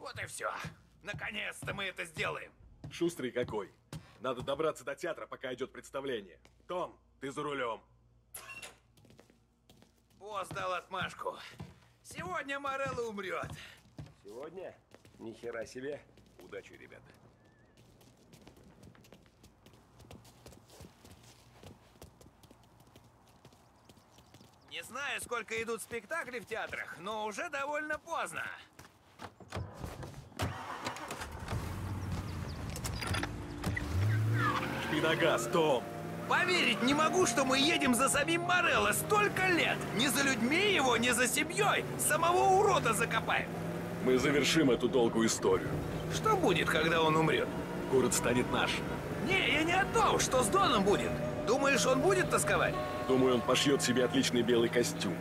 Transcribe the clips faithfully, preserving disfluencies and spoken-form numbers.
Вот и все. Наконец-то мы это сделаем. Шустрый какой. Надо добраться до театра, пока идет представление. Том, ты за рулем. Босс дал отмашку. Сегодня Морелло умрет. Сегодня? Ни хера себе. Удачи, ребята. Не знаю, сколько идут спектакли в театрах, но уже довольно поздно. Жми на газ, Том. Поверить не могу, что мы едем за самим Морелло столько лет. Не за людьми его, не за семьей. Самого урода закопаем. Мы завершим эту долгую историю. Что будет, когда он умрет? Город станет нашим. Не, я не о том, что с Доном будет. Думаешь, он будет тосковать? Думаю, он пошьет себе отличный белый костюм.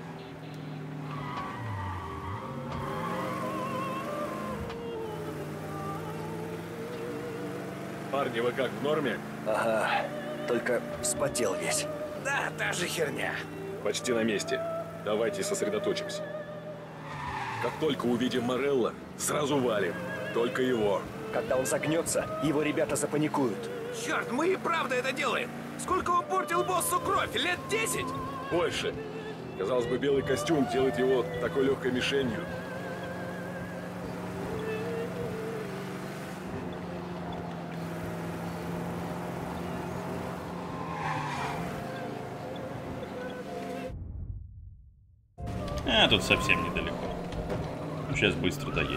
Парни, вы как, в норме? Ага, только вспотел весь. Да, та же херня. Почти на месте. Давайте сосредоточимся. Как только увидим Морелло, сразу валим. Только его. Когда он загнется, его ребята запаникуют. Черт, мы и правда это делаем. Сколько он портил боссу кровь? Лет десять? Больше. Казалось бы, белый костюм делает его такой легкой мишенью. А, тут совсем недалеко. Сейчас быстро доедем.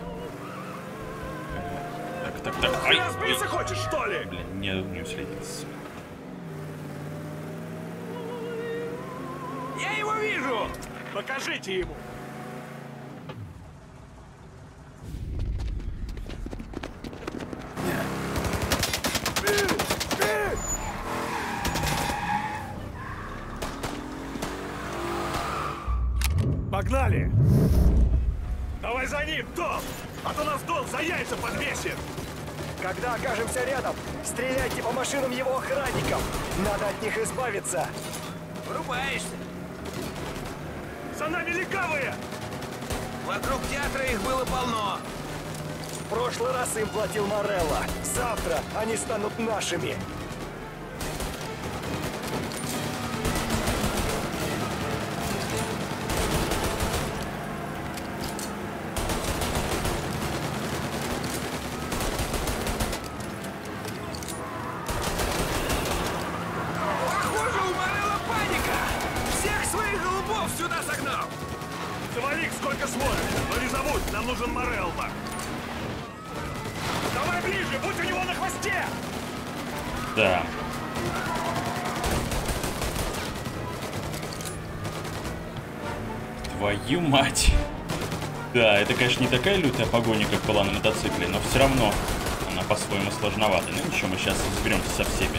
Так, так, так. Ай, Разбиться хочешь, что ли? блин, не, не уследиться. Я его вижу! Покажите ему. Погнали! Давай за ним, Том! А то нас Дон за яйца подвесит! Когда окажемся рядом, стреляйте по машинам его охранников. Надо от них избавиться. Врубаешься. За нами легавые! Вокруг театра их было полно. В прошлый раз им платил Морелло. Завтра они станут нашими. Похоже, у Морелло паника. Всех своих голубов сюда согнал. Завали их сколько сможешь, но не забудь, нам нужен Морелло. Давай ближе, будь у него на хвосте! Да. Твою мать. Да, это, конечно, не такая лютая погоня, как была на мотоцикле, но все равно она по-своему сложновата. Ну ничего, мы сейчас разберемся со всеми.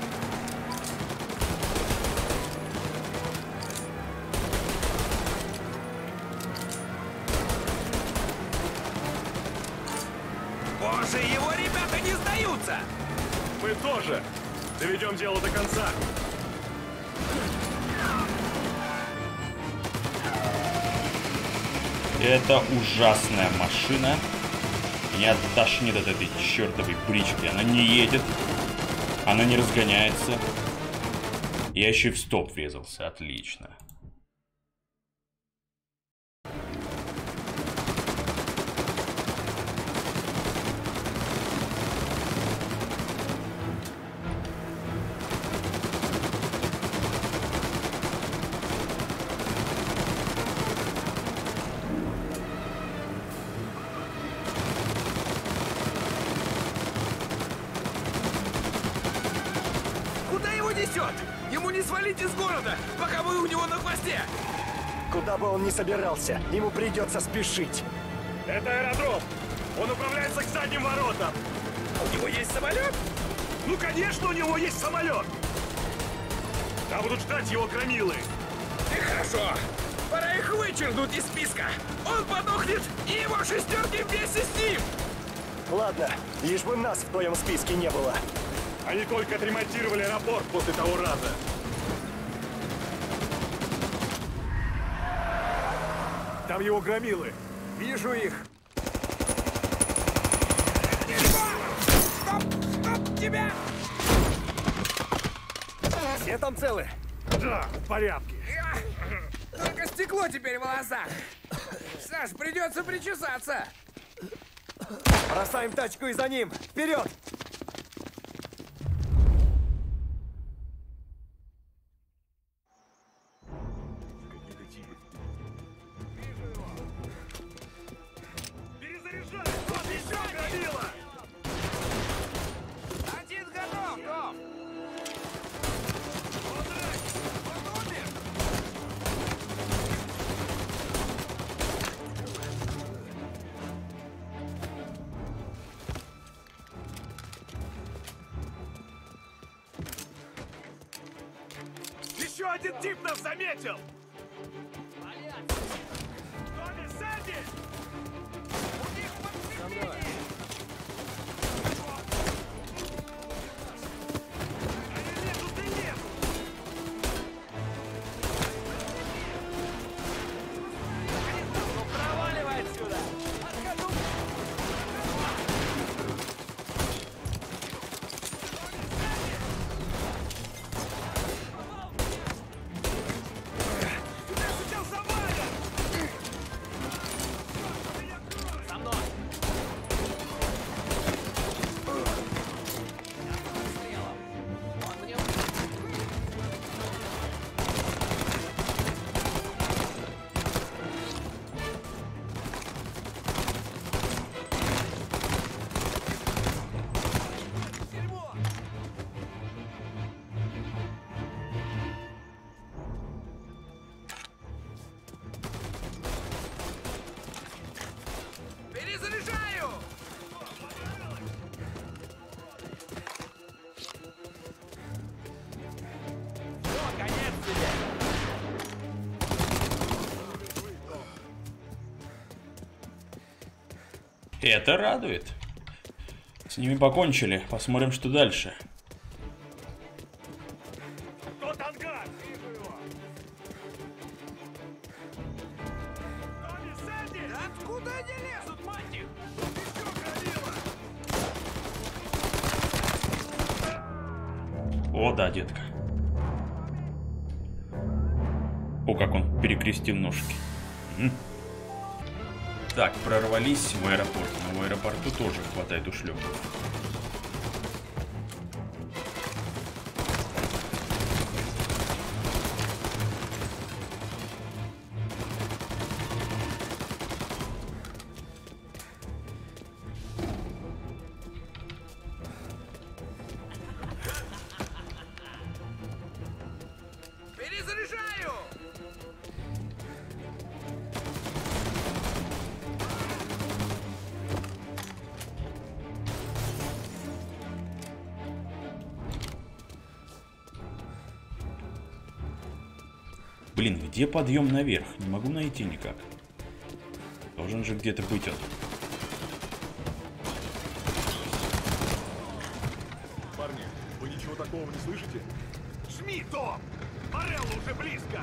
Боже, его ребята не сдаются. Мы тоже доведем дело до конца. Это ужасная машина. Меня тошнит от этой чертовой брички. Она не едет. Она не разгоняется. Я еще и в стоп врезался. Отлично. Куда его несет? Ему не свалить из города, пока мы у него на хвосте. Куда бы он ни собирался, ему придется спешить. Это аэродром. Он управляется к задним воротам. У него есть самолет? Ну, конечно, у него есть самолет. Там будут ждать его громилы. И хорошо. Пора их вычеркнуть из списка. Он подохнет, и его шестерки вместе с ним. Ладно, лишь бы нас в твоем списке не было. Они только отремонтировали аэропорт после того раза. Там его громилы. Вижу их. Все там целы? Да, в порядке. Только стекло теперь в волосах. Саш, придется причесаться. Бросаем тачку и за ним! Вперед! Перезаряжай! Вот еще громила! Один готов, Том. Он умер. Еще один тип нас заметил! Томми, Сэнди! Проваливай отсюда! Отхожу! Сейчас завалят! За мной! Перезаряжаю. Все, конец тебе! Это радует. С ними покончили. Посмотрим, что дальше. Тот ангар! Вижу его! Томми, Сэнди! Да откуда они лезут, мать их? Еще громила! О, да, детка. О, как он перекрестил ножки. М. Так, прорвались в аэропорт. Но в аэропорту тоже хватает ушлепков. Перезаряжаю. Блин, где подъем наверх? Не могу найти никак. Должен же где-то быть он. Парни, вы ничего такого не слышите? Жми, Том! Морелло уже близко!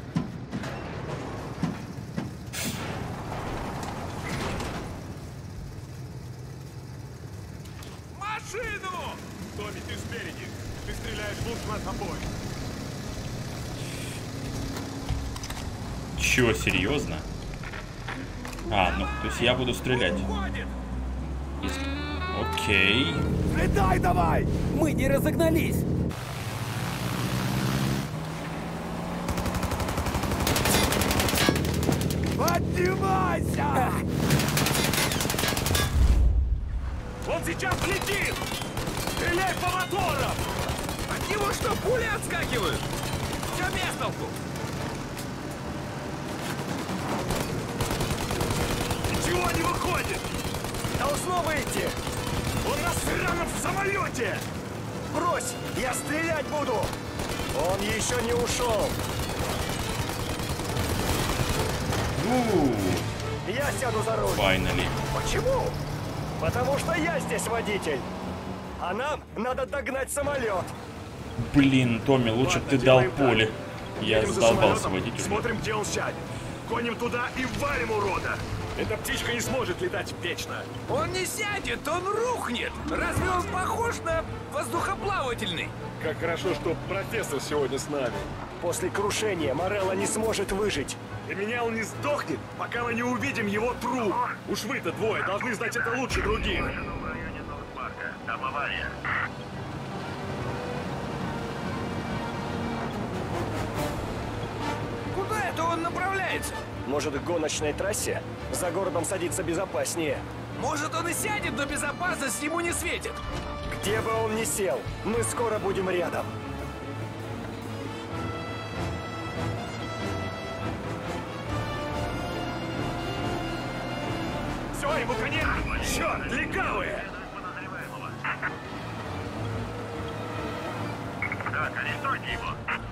Машину! Томми, ты спереди! Ты стреляешь лучше нас обоих! Чё, серьезно? А, ну, то есть я буду стрелять. Уходит! Окей. Летай давай! Мы не разогнались! Поднимайся! Он сейчас летит! Стреляй по моторам! От него что, пули отскакивают? Все без толку. Ничего не выходит! Должно выйти! Он на сраном в самолете! Брось! Я стрелять буду! Он еще не ушел! Ууу, Я сяду за руль! finally. Почему? Потому что я здесь водитель! А нам надо догнать самолет! Блин, Томми, лучше б ты дал поле. Я Едем за задолбался самолетом, водить уже. Смотрим, где он сядет. Гоним туда и валим урода! Эта птичка не сможет летать вечно. Он не сядет, он рухнет. Разве он похож на воздухоплавательный? Как хорошо, что профессор сегодня с нами. После крушения Морелло не сможет выжить. И меня он не сдохнет, пока мы не увидим его труп. Уж вы-то двое должны знать это лучше других. В районе Норд-парка. Там авария. Куда это он направляется? Может, к гоночной трассе? За городом садиться безопаснее. Может, он и сядет, но безопасность ему не светит. Где бы он ни сел, мы скоро будем рядом. Все, ему конец! Черт, легавые! Так, арестуйте его.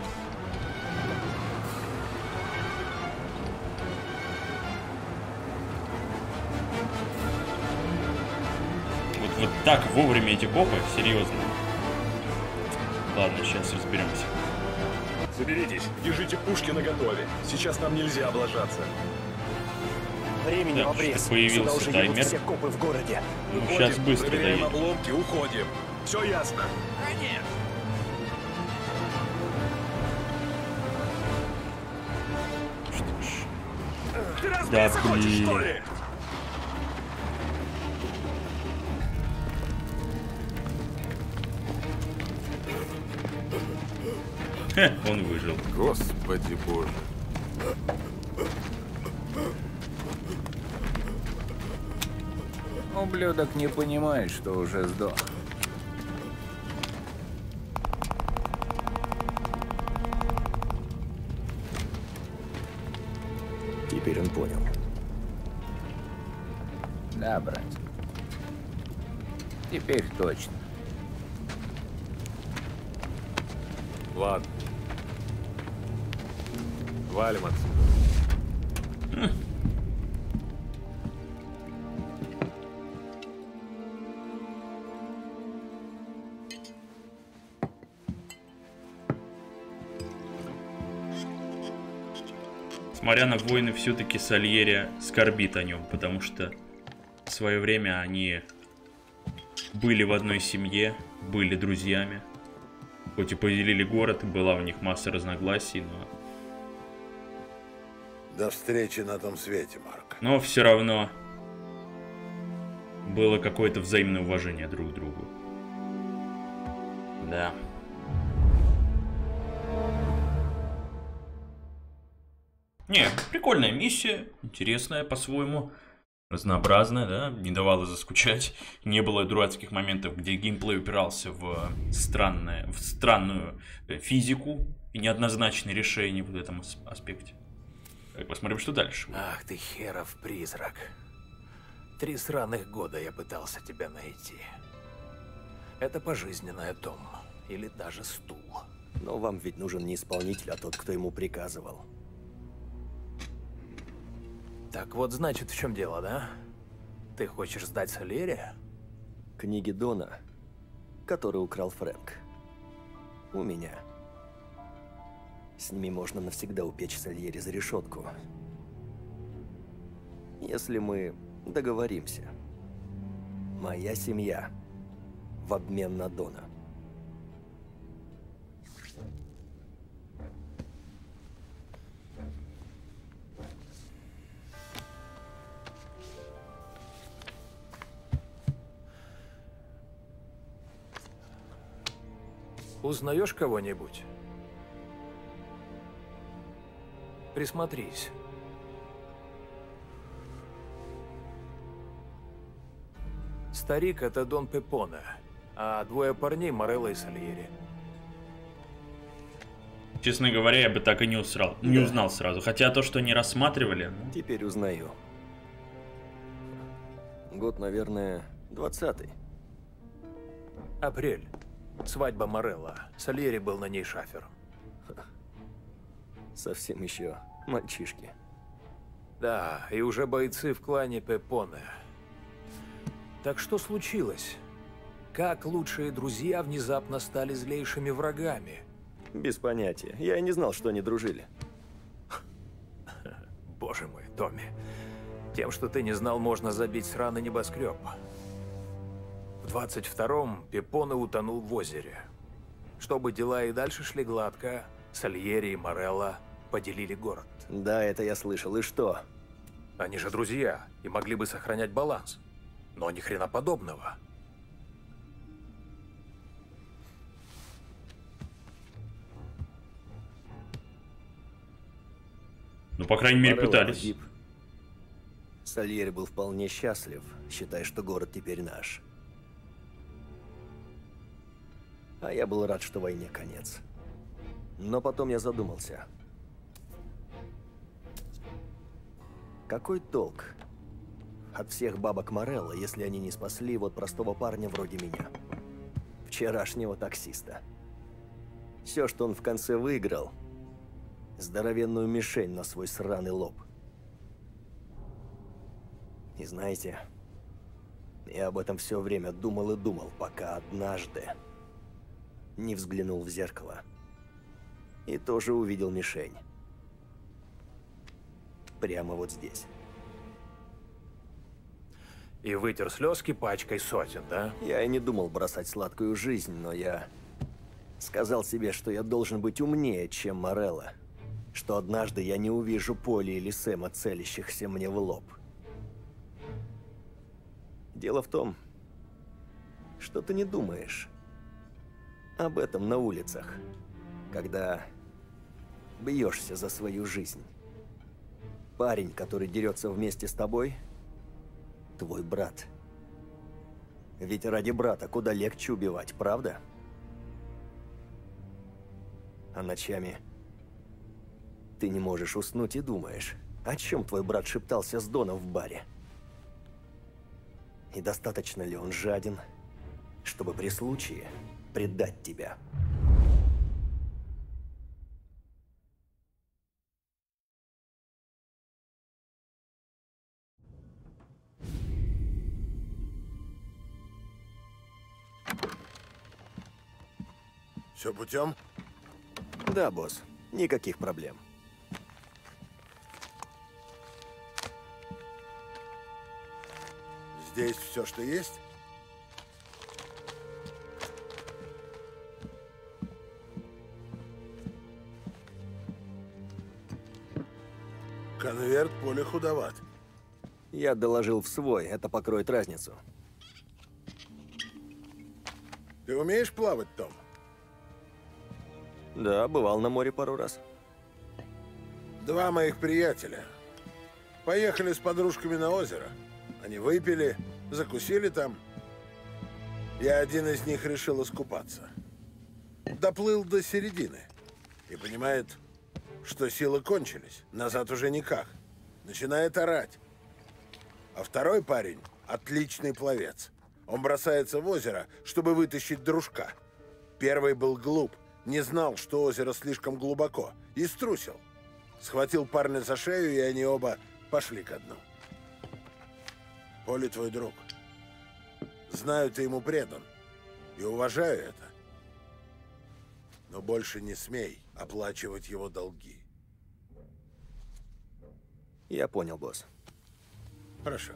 Вот, вот так вовремя эти копы, серьезно. Ладно, сейчас разберемся. Соберитесь, держите пушки наготове. Сейчас нам нельзя облажаться. Времени Так, в обрез. что появился Сюда уже едут таймер. все копы в городе. Ну, Выходим, сейчас быстро проверяем доедем. обломки, уходим. Все ясно. Конечно. Что ж. Ты Да, разбиться хочешь, что блин. ли? Хе, он выжил. Господи боже. Ублюдок не понимает, что уже сдох. Теперь он понял. Да, брат. Теперь точно. Ладно. Валим отсюда. Смотря на войны, все-таки Сальери скорбит о нем, потому что в свое время они были в одной семье, были друзьями. Хоть и поделили город, была у них масса разногласий, но... До встречи на том свете, Марк. Но все равно было какое-то взаимное уважение друг к другу. Да. Не, прикольная миссия, интересная по-своему, разнообразная, да, не давала заскучать. Не было дурацких моментов, где геймплей упирался в, странное, в странную физику и неоднозначные решения в этом аспекте. Так, посмотрим, что дальше. Ах ты херов призрак. Три сраных года я пытался тебя найти. Это пожизненная, Том. Или даже стул. Но вам ведь нужен не исполнитель, а тот, кто ему приказывал. Так вот, значит, в чем дело, да? Ты хочешь сдать Сальери? Книги Дона, которые украл Фрэнк. У меня. С ними можно навсегда упечь Сальери за решетку. Если мы договоримся. Моя семья в обмен на Дона. Узнаешь кого-нибудь? Присмотрись. Старик — это Дон Пепоне, а двое парней — Морелло и Сальери. Честно говоря, я бы так и не усрал, не Да. узнал сразу. Хотя то, что не рассматривали, ну, Теперь узнаю. Год, наверное, двадцатый. Апрель. Свадьба Морелло. Сальери был на ней шафером. Совсем еще мальчишки. Да, и уже бойцы в клане Пепоне. Так что случилось? Как лучшие друзья внезапно стали злейшими врагами? Без понятия. Я и не знал, что они дружили. Боже мой, Томми. Тем, что ты не знал, можно забить сраный небоскреб. В двадцать втором Пепоне утонул в озере. Чтобы дела и дальше шли гладко, Сальери и Морелло поделили город. Да, это я слышал. И что? Они же друзья и могли бы сохранять баланс. Но ни хрена подобного. Ну, по крайней мере, Морелло пытались. погиб. Сальери был вполне счастлив, считая, что город теперь наш. А я был рад, что войне конец. Но потом я задумался. Какой толк от всех бабок Морелло, если они не спасли вот простого парня вроде меня? Вчерашнего таксиста. Все, что он в конце выиграл, здоровенную мишень на свой сраный лоб. И знаете, я об этом все время думал и думал, пока однажды не взглянул в зеркало. И тоже увидел мишень. Прямо вот здесь. И вытер слезки пачкой сотен, да? Я и не думал бросать сладкую жизнь, но я сказал себе, что я должен быть умнее, чем Морелло. Что однажды я не увижу Поли или Сэма, целящихся мне в лоб. Дело в том, что ты не думаешь об этом на улицах, когда бьешься за свою жизнь. Парень, который дерется вместе с тобой, твой брат. Ведь ради брата куда легче убивать, правда? А ночами ты не можешь уснуть и думаешь, о чем твой брат шептался с Доном в баре. И достаточно ли он жаден, чтобы при случае предать тебя? Все путем? Да, босс, никаких проблем. Здесь все, что есть? Конверт Поли худоват. Я доложил в свой, это покроет разницу. Ты умеешь плавать, Том? Да, бывал на море пару раз. Два моих приятеля поехали с подружками на озеро. Они выпили, закусили там. Я один из них решил искупаться. Доплыл до середины и понимает, что силы кончились. Назад уже никак. Начинает орать. А второй парень – отличный пловец. Он бросается в озеро, чтобы вытащить дружка. Первый был глуп, не знал, что озеро слишком глубоко, и струсил. Схватил парня за шею, и они оба пошли ко дну. Поли твой друг. Знаю, ты ему предан. И уважаю это. Но больше не смей оплачивать его долги. Я понял, босс. Хорошо.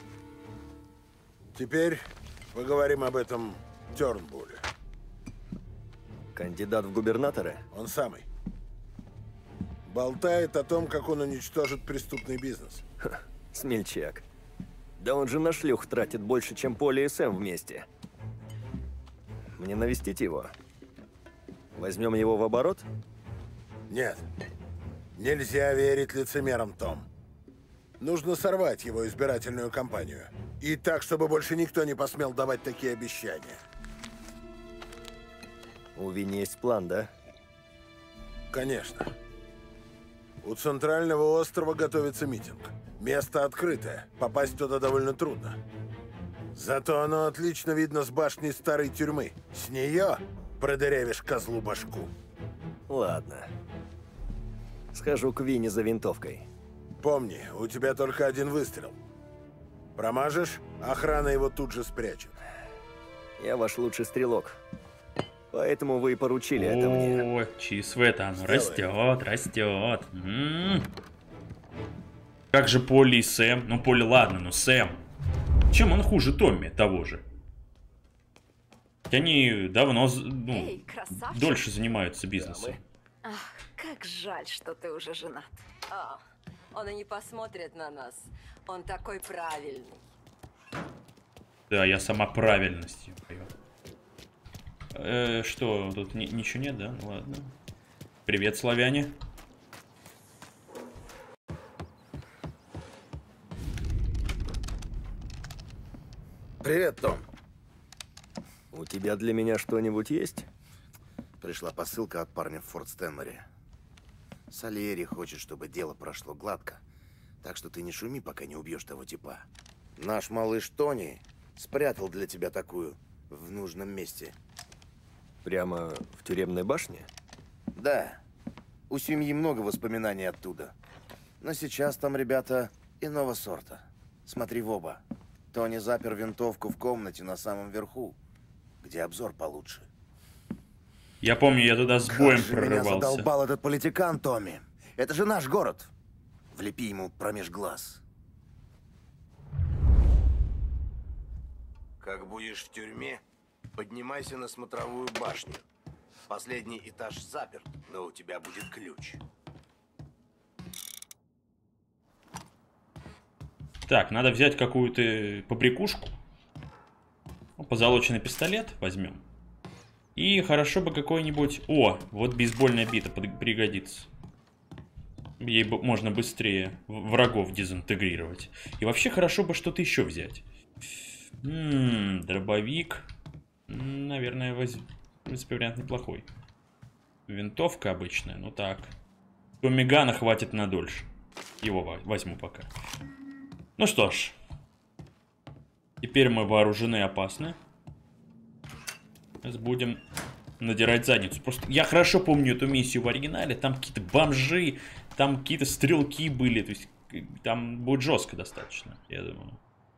Теперь поговорим об этом Тёрнбулле. Кандидат в губернаторы? Он самый. Болтает о том, как он уничтожит преступный бизнес. Ха, смельчак. Да он же на шлюх тратит больше, чем Поли и Сэм вместе. Мне навестить его? Возьмем его в оборот? Нет. Нельзя верить лицемерам, Том. Нужно сорвать его избирательную кампанию. И так, чтобы больше никто не посмел давать такие обещания. У Винни есть план, да? Конечно. У центрального острова готовится митинг. Место открытое. Попасть туда довольно трудно. Зато оно отлично видно с башни старой тюрьмы. С нее продырявишь козлу башку. Ладно. Схожу к Винни за винтовкой. Помни, у тебя только один выстрел. Промажешь, охрана его тут же спрячет. Я ваш лучший стрелок. Поэтому вы и поручили это мне. О, ЧСВ-то оно растет, растет. М-м-м. Как же Полли и Сэм? Ну, Полли, ладно, но Сэм. Чем он хуже Томми того же? Они давно, ну, Эй, дольше занимаются бизнесом. Ах, как жаль, что ты уже женат. А, он и не посмотрит на нас. Он такой правильный. Да, я сама правильность. Э, что, тут ни ничего нет, да? Ну ладно. Привет, славяне. Привет, Том. У тебя для меня что-нибудь есть? Пришла посылка от парня в Форт Стэнморе. Сальери хочет, чтобы дело прошло гладко. Так что ты не шуми, пока не убьешь того типа. Наш малыш Тони спрятал для тебя такую в нужном месте. Прямо в тюремной башне? Да. У семьи много воспоминаний оттуда. Но сейчас там ребята иного сорта. Смотри в оба. Тони запер винтовку в комнате на самом верху, где обзор получше. Я помню, я туда с боем как же прорывался. Меня задолбал этот политикан, Томми. Это же наш город. Влепи ему промеж глаз. Как будешь в тюрьме, поднимайся на смотровую башню. Последний этаж заперт, но у тебя будет ключ. Так, надо взять какую-то побрякушку. Позолоченный пистолет возьмем. И хорошо бы какой-нибудь... О, вот бейсбольная бита пригодится. Ей можно быстрее врагов дезинтегрировать. И вообще хорошо бы что-то еще взять. М-м, дробовик. Наверное, воз... в принципе, вариант неплохой. Винтовка обычная, ну так. Томмигана хватит на дольше. Его возьму пока. Ну что ж. Теперь мы вооружены и опасны. Сейчас будем надирать задницу. Просто я хорошо помню эту миссию в оригинале. Там какие-то бомжи, там какие-то стрелки были. То есть там будет жестко достаточно, я думаю.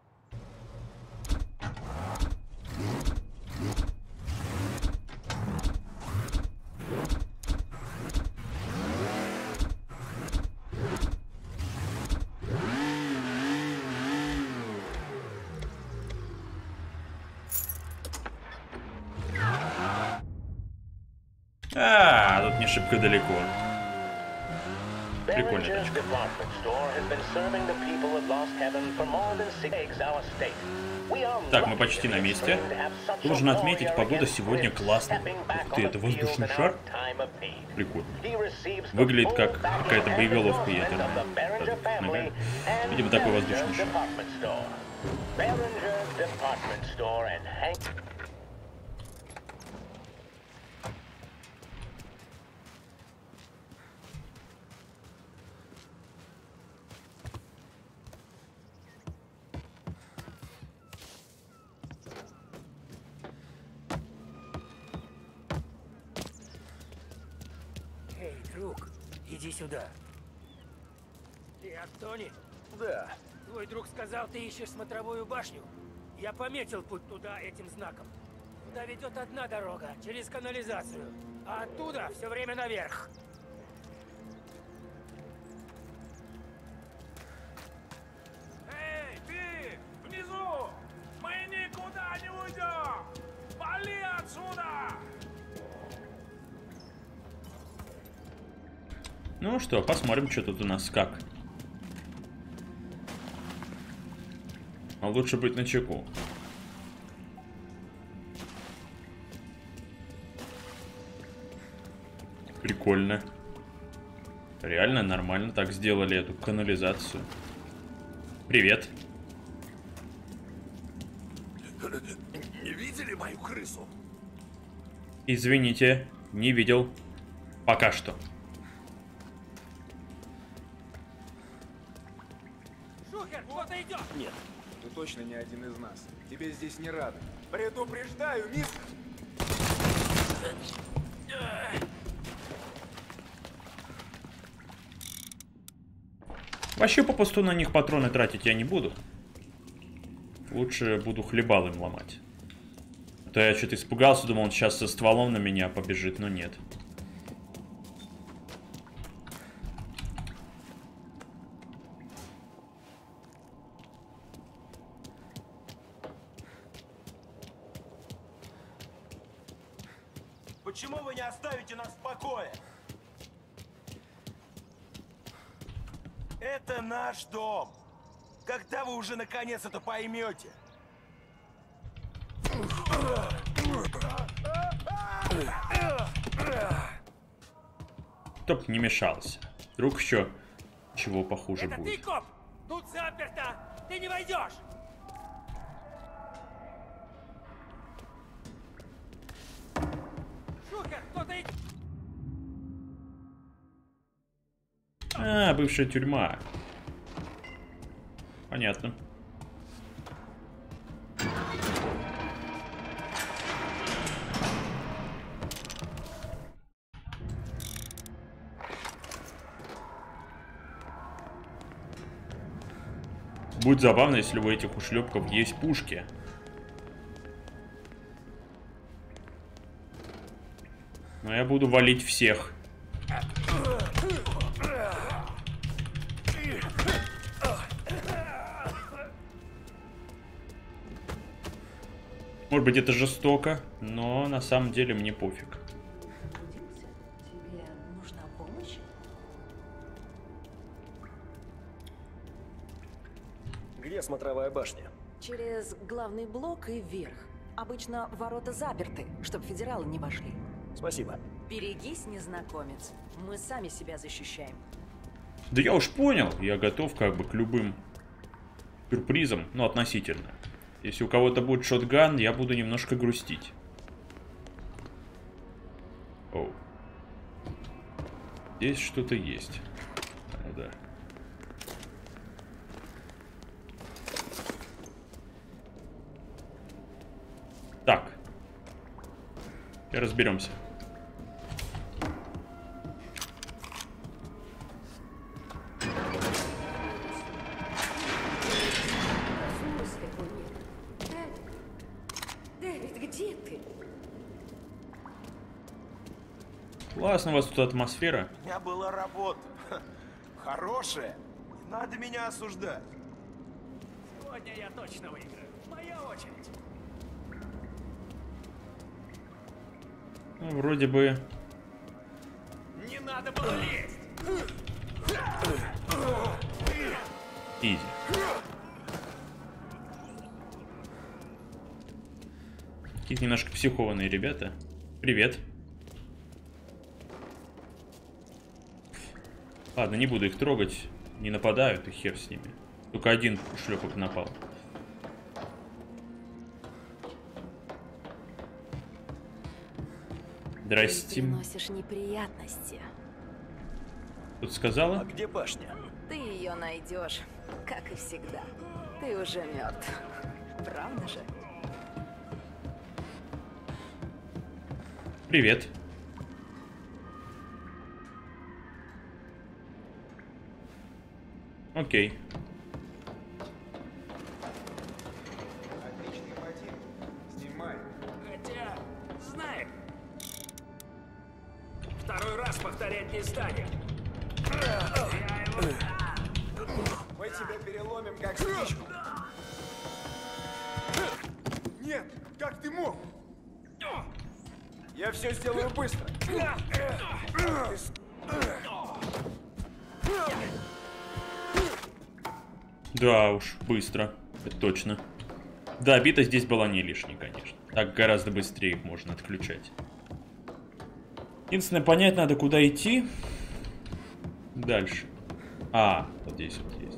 А, тут не шибко далеко. Прикольная тачка. Так, мы почти на месте. Должен отметить, погода сегодня классная. Ух ты, это воздушный шар? Прикольно. Выглядит как какая-то боеголовка ядерная. Видимо, такой воздушный шар. Иди сюда. Ты от Тони? Да. Твой друг сказал, ты ищешь смотровую башню. Я пометил путь туда этим знаком. Туда ведет одна дорога, через канализацию. А оттуда все время наверх. Эй, ты! Внизу! Мы никуда не уйдем! Вали отсюда! Ну что, посмотрим, что тут у нас как. А лучше быть начеку. Прикольно. Реально нормально так сделали эту канализацию. Привет. Не видели мою крысу? Извините, не видел. Пока что. Кто-то идет! Нет, ты точно не один из нас. Тебе здесь не рады. Предупреждаю, мистер! Вообще попусту на них патроны тратить я не буду. Лучше буду хлебал им ломать. А то я что-то испугался, думал, он сейчас со стволом на меня побежит, но нет. Почему вы не оставите нас в покое? Это наш дом. Когда вы уже наконец это поймете? Чтоб не мешался. Вдруг еще чего похуже Это будет. ты, коп? Тут заперто. Ты не войдешь. Шухер, кто-то... А, бывшая тюрьма. Понятно. Будет забавно, если у этих ушлепков есть пушки. Но я буду валить всех. Может быть, это жестоко, но на самом деле мне пофиг. Тебе нужна помощь? Где смотровая башня? Через главный блок и вверх. Обычно ворота заперты, чтобы федералы не вошли. Спасибо. Берегись, незнакомец. Мы сами себя защищаем. Да я уж понял, я готов как бы к любым сюрпризам, но относительно. Если у кого-то будет шотган, я буду немножко грустить. Оу. Здесь что-то есть. Ну да. Так. И разберемся. Классно у вас тут атмосфера. У меня была работа. Хорошая. Не надо меня осуждать. Сегодня я точно выиграю. Моя очередь. Ну, вроде бы... Не надо было лезть. Изи. Какие-то немножко психованные ребята. Привет. Ладно, не буду их трогать. Не нападают, и хер с ними. Только один шлепок напал. Здрасте. Ты приносишь неприятности. Тут сказала? А где башня? Ты ее найдешь, как и всегда. Ты уже мертв. Правда же? Привет. Окей. Отличный ботинок. Снимай. Хотя, знаем. Второй раз повторять не станем. Я его... Мы тебя переломим, как спичку. Нет, как ты мог? Я все сделаю быстро. Да уж, быстро. Это точно. Да, бита здесь была не лишней, конечно. Так гораздо быстрее их можно отключать. Единственное, понять надо, куда идти. Дальше. А, вот здесь вот есть.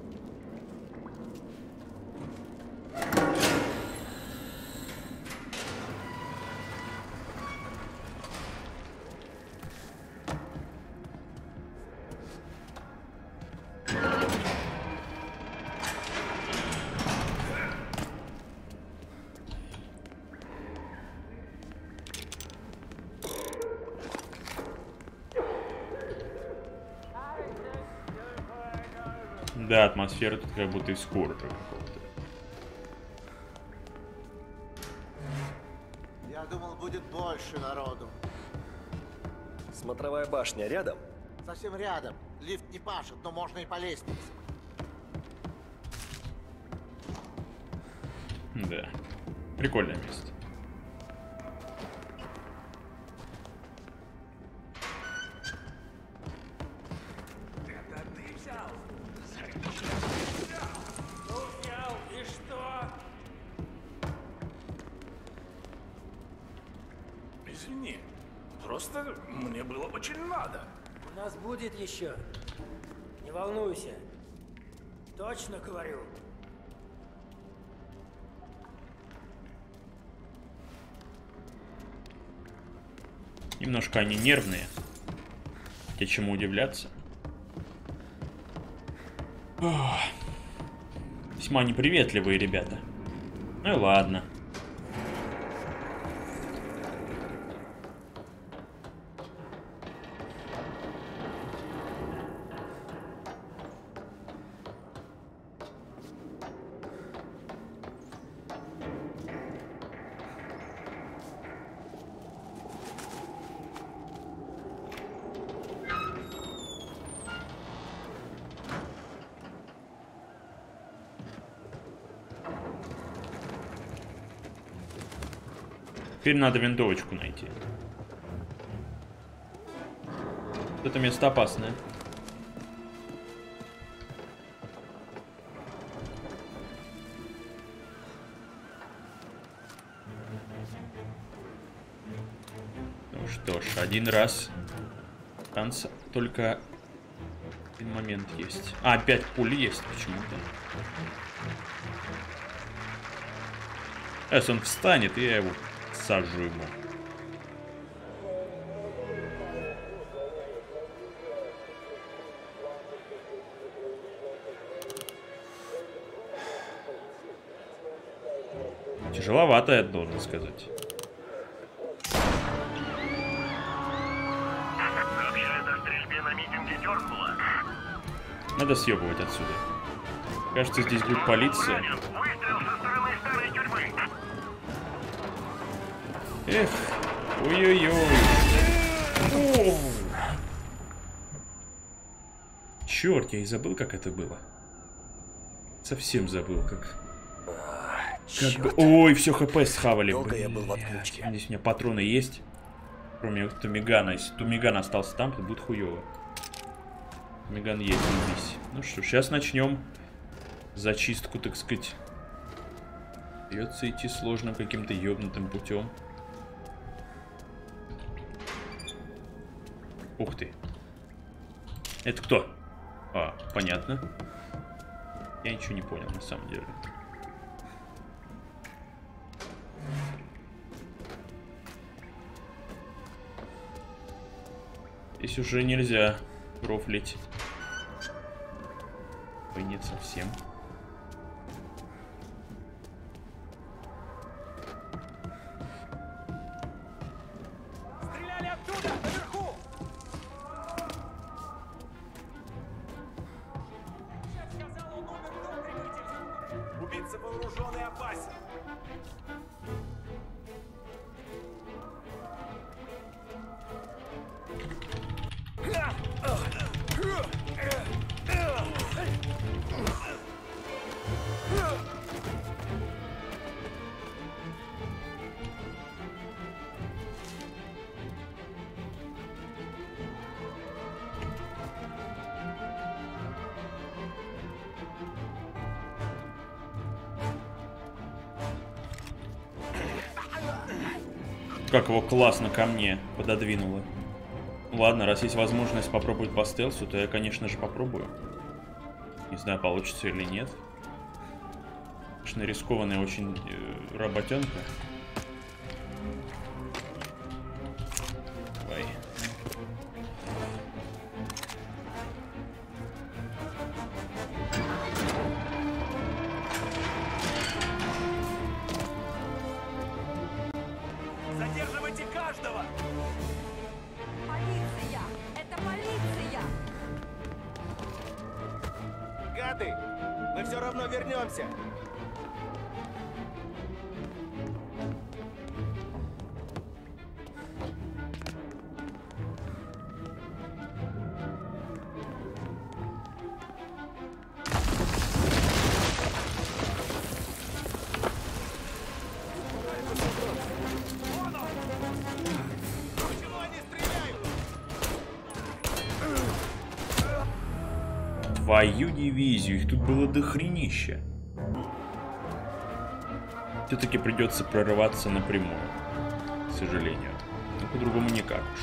Да, атмосфера тут как будто из хоррора какого-то. Я думал, будет больше народу. Смотровая башня рядом? Совсем рядом. Лифт не пашет, но можно и по лестнице. Да. Прикольное место. Извини. Просто мне было очень надо. У нас будет еще. Не волнуйся. Точно говорю. Немножко они нервные. Хотя чему удивляться. Ох. Весьма неприветливые ребята. Ну и ладно. Теперь надо винтовочку найти. Это место опасное. Ну что ж, один раз. Танц только один момент есть. А, пять пуль есть почему-то. Если он встанет, я его сажу ему. Тяжеловато, я должен сказать. Надо съебывать отсюда. Кажется, здесь будет полиция. Эх, ой-ой-ой. Черт, я и забыл, как это было. Совсем забыл, как... как бы... Ой, все хп схавали. Долго я был в отключке. Здесь у меня патроны есть. Кроме Томигана. Если Томиган остался там, то будет хуево. Томиган есть здесь. Ну что, сейчас начнем зачистку, так сказать. Придется идти сложным каким-то ёбнутым путем. Ух ты. Это кто? А, понятно. Я ничего не понял, на самом деле. Здесь уже нельзя рофлить. Ой, нет, совсем. Стреляли оттуда, наверху! Шеф сказал, он умер до прибытия. Убийца вооружен и опасен. Как его классно ко мне пододвинуло. Ладно, раз есть возможность попробовать по стелсу, то я, конечно же, попробую. Не знаю, получится или нет. Конечно, рискованная очень э, работенка. Давай. Задерживайте каждого! Полиция! Это полиция! Гады! Мы все равно вернемся! Твою дивизию, их тут было дохренища. Все-таки придется прорываться напрямую, к сожалению. Но по-другому никак уж.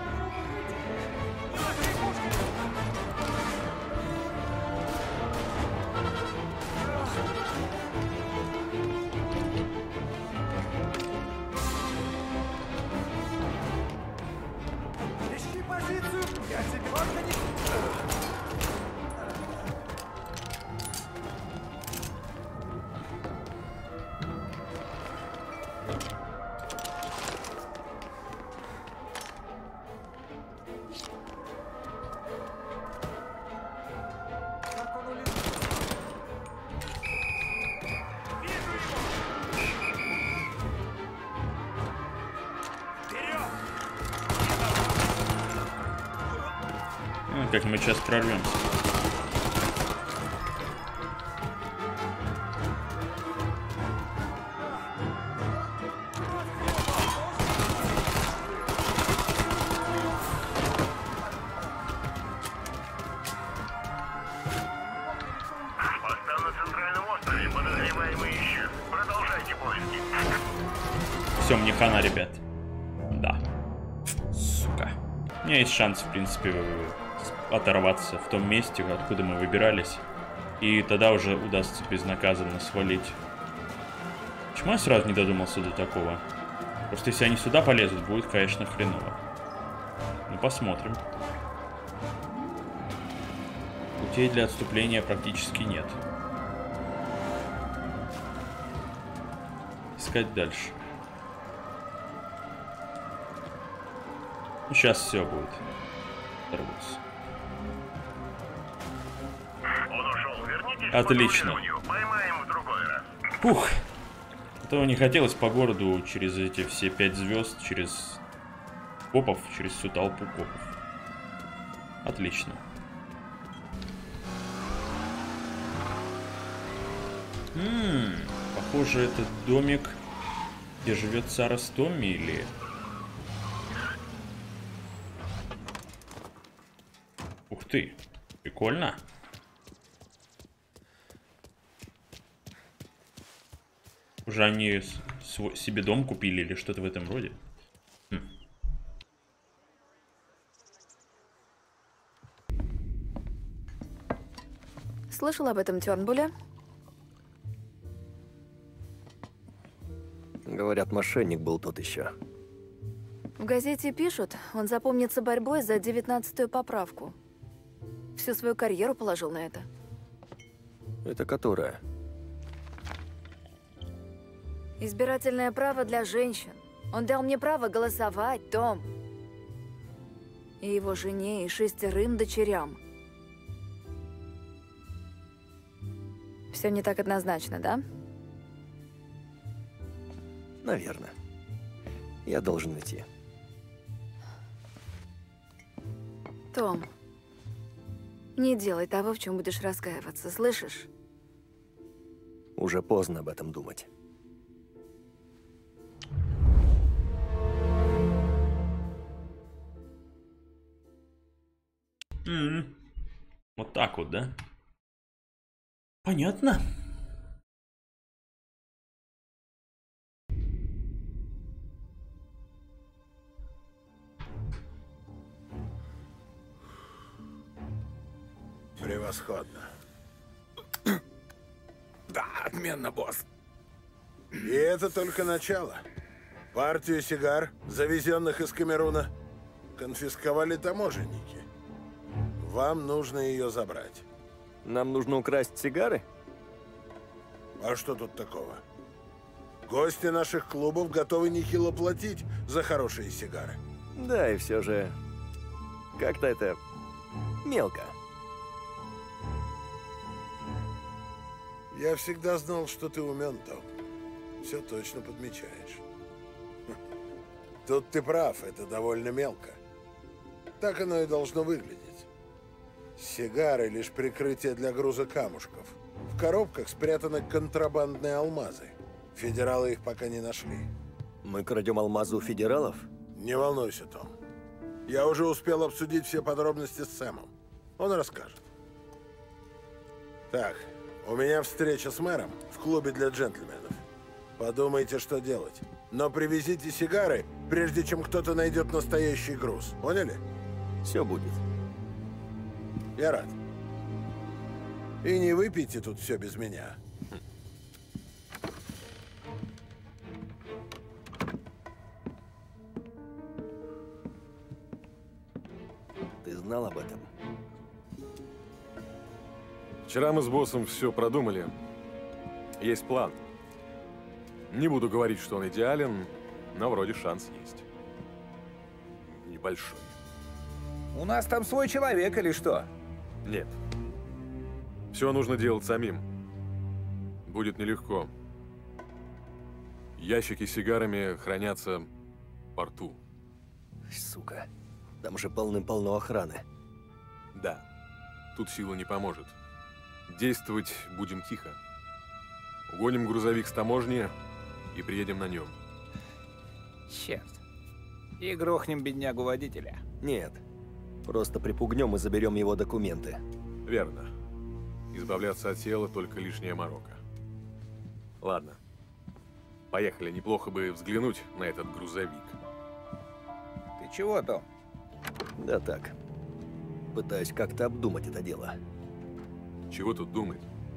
Ищи позицию, я тебе организую. Ну, как мы сейчас прорвемся. Поста на центральном острове. Подозреваемый ищет. Продолжайте поиски. Все, мне хана, ребят. Да. Сука. У меня есть шанс, в принципе, оторваться в том месте, откуда мы выбирались. И тогда уже удастся безнаказанно свалить. Почему я сразу не додумался до такого? Просто если они сюда полезут, будет, конечно, хреново. Ну, посмотрим. Путей для отступления практически нет. Искать дальше. Ну, сейчас все будет. Оторвусь. Он ушел. Вернитесь Отлично. к патрулированию. Поймаем в другой раз. Фух. Этого не хотелось по городу через эти все пять звезд, через копов, через всю толпу копов. Отлично. Ммм, похоже, это домик, где живет Сара с Томми, или... Ух ты, прикольно. Уже они свой, себе дом купили или что-то в этом роде. Хм. Слышал об этом Тёрнбуле? Говорят, мошенник был тот еще. В газете пишут, он запомнится борьбой за девятнадцатую поправку. Всю свою карьеру положил на это. Это которая? Избирательное право для женщин. Он дал мне право голосовать, Том. И его жене, и шестерым дочерям. Все не так однозначно, да? Наверное. Я должен идти. Том, не делай того, в чем будешь раскаиваться, слышишь? Уже поздно об этом думать. Mm-hmm. Вот так вот, да? Понятно. Превосходно. Да, отменно, босс. И это только начало. Партию сигар, завезенных из Камеруна, конфисковали таможенники. Вам нужно ее забрать. Нам нужно украсть сигары? А что тут такого? Гости наших клубов готовы нехило платить за хорошие сигары. Да, и все же... Как-то это... мелко. Я всегда знал, что ты умен, Том. Все точно подмечаешь. Тут ты прав, это довольно мелко. Так оно и должно выглядеть. Сигары — лишь прикрытие для груза камушков. В коробках спрятаны контрабандные алмазы. Федералы их пока не нашли. Мы крадем алмазы у федералов? Не волнуйся, Том. Я уже успел обсудить все подробности с Сэмом. Он расскажет. Так, у меня встреча с мэром в клубе для джентльменов. Подумайте, что делать. Но привезите сигары, прежде чем кто-то найдет настоящий груз. Поняли? Все будет. Я рад. И не выпейте тут все без меня. Ты знал об этом? Вчера мы с боссом все продумали. Есть план. Не буду говорить, что он идеален, но вроде шанс есть. Небольшой. У нас там свой человек или что? Нет. Все нужно делать самим. Будет нелегко. Ящики с сигарами хранятся в порту. Сука. Там же полным-полно охраны. Да. Тут сила не поможет. Действовать будем тихо. Угоним грузовик с таможни и приедем на нем. Черт. И грохнем беднягу водителя. Нет. Просто припугнем и заберем его документы. Верно. Избавляться от тела только лишняя морока. Ладно. Поехали. Неплохо бы взглянуть на этот грузовик. Ты чего, Том? Да так. Пытаюсь как-то обдумать это дело. Чего тут думать?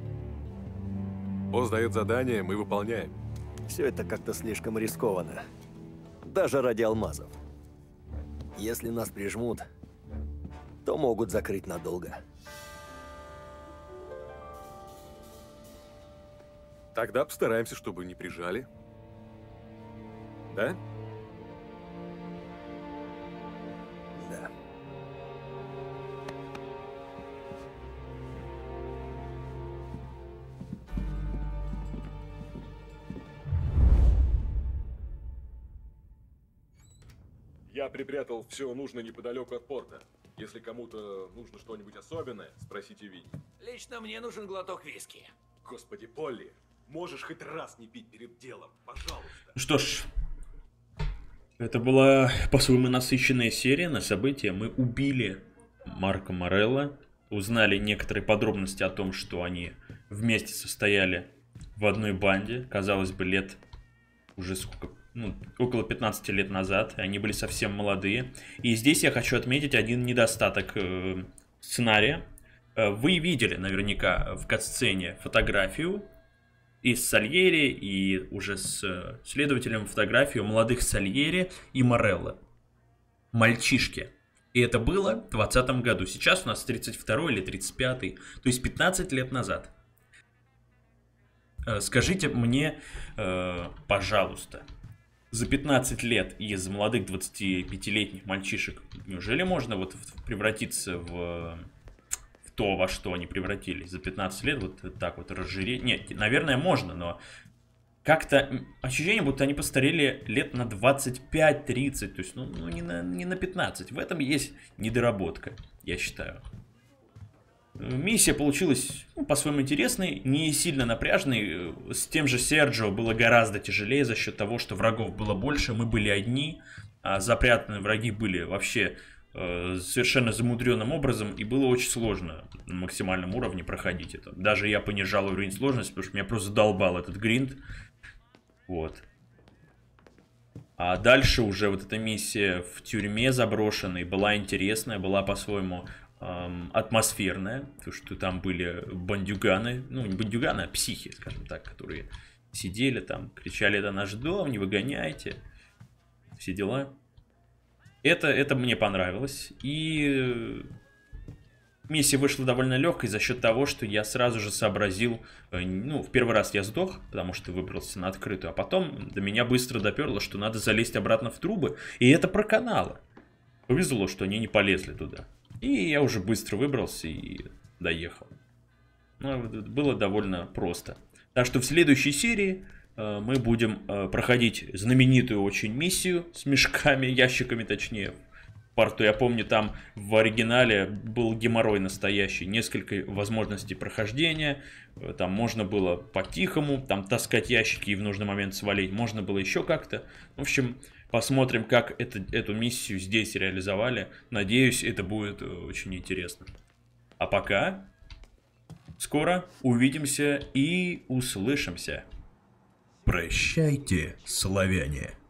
Босс дает задание, мы выполняем. Все это как-то слишком рискованно. Даже ради алмазов. Если нас прижмут, то могут закрыть надолго. Тогда постараемся, чтобы не прижали. Да? Да. Я припрятал все нужное неподалеку от порта. Если кому-то нужно что-нибудь особенное, спросите Винни. Лично мне нужен глоток виски. Господи, Полли, можешь хоть раз не пить перед делом, пожалуйста. Что ж, это была по-своему насыщенная серия на события. Мы убили Марко Морелло, узнали некоторые подробности о том, что они вместе состояли в одной банде. Казалось бы, лет уже сколько... Ну, около пятнадцати лет назад, они были совсем молодые. И здесь я хочу отметить один недостаток э, сценария. Э, вы видели наверняка в катсцене фотографию и с Сальери, и уже с э, следователем фотографию молодых Сальери и Морелло. Мальчишки. И это было в двадцатом году. Сейчас у нас тридцать второй или тридцать пятый, то есть пятнадцать лет назад. Э, скажите мне, э, пожалуйста, за пятнадцать лет из молодых двадцатипятилетних мальчишек неужели можно вот превратиться в, в то, во что они превратились? За пятнадцать лет вот так вот разжиреть? Нет, наверное, можно, но как-то ощущение, будто они постарели лет на двадцать пять тридцать, то есть ну, ну не, на, не на пятнадцать. В этом есть недоработка, я считаю. Миссия получилась ну, по-своему интересной, не сильно напряжной. С тем же Серджио было гораздо тяжелее за счет того, что врагов было больше, мы были одни, а запрятанные враги были вообще э, совершенно замудренным образом, и было очень сложно на максимальном уровне проходить это. Даже я понижал уровень сложности, потому что меня просто задолбал этот гринд. Вот. А дальше уже вот эта миссия в тюрьме заброшенной была интересная, была по-своему атмосферная, потому что там были бандюганы, ну не бандюганы, а психи, скажем так, которые сидели там, кричали: это наш дом, не выгоняйте, все дела. Это, это мне понравилось, и миссия вышла довольно легкой за счет того, что я сразу же сообразил, ну в первый раз я сдох, потому что выбрался на открытую, а потом до меня быстро доперло, что надо залезть обратно в трубы, и это проканало. Повезло, что они не полезли туда. И я уже быстро выбрался и доехал. Ну, было довольно просто. Так что в следующей серии э, мы будем э, проходить знаменитую очень миссию с мешками, ящиками точнее. В порту, я помню, там в оригинале был геморрой настоящий. Несколько возможностей прохождения. Там можно было по-тихому, там таскать ящики и в нужный момент свалить. Можно было еще как-то. В общем... Посмотрим, как это, эту миссию здесь реализовали. Надеюсь, это будет очень интересно. А пока, скоро увидимся и услышимся. Прощайте, славяне.